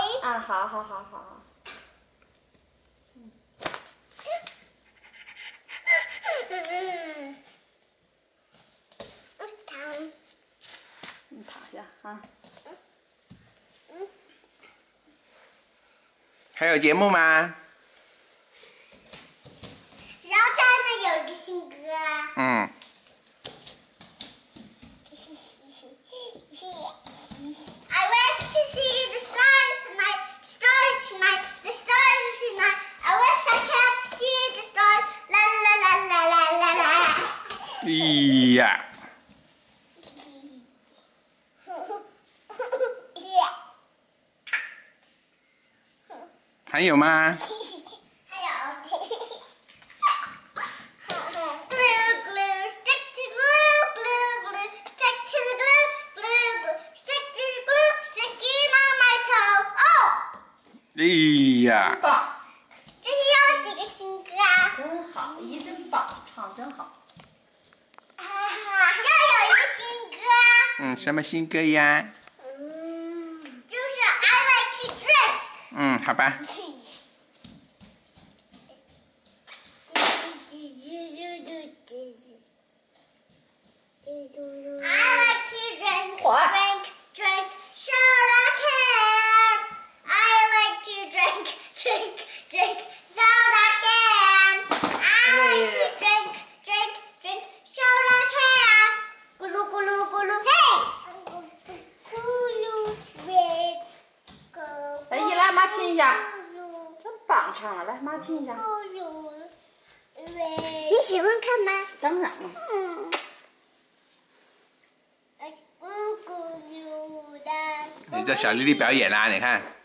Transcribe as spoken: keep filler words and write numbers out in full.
啊，好好好好好。嗯。 躺。 你躺下啊。 嗯。 还有节目吗？ 然后这儿呢有一个新歌。 嗯。 I wish to see the stars tonight, the stars tonight, the stars tonight. I wish I can't see the stars. La la la la la la la. 哎呀！还有吗？哎呀！ 棒！ 这是又是一个新歌啊！ 真好，一真棒，唱真好。 啊，又有一个新歌。 嗯，什么新歌呀？ 嗯，就是 I like to drink。 嗯，好吧。 I like to drink, drink, drink, soda can. I like to drink, drink, drink, soda can. I like to drink, drink, drink, soda can. 咕噜咕噜咕噜，嘿！咕噜 red， 咕。 来，一来妈亲一下。 咕噜。 真棒唱了，来妈亲一下。 咕噜 red。你喜欢看吗？ 当然了。 嗯。咕咕噜的。 你叫小丽丽表演啦，你看。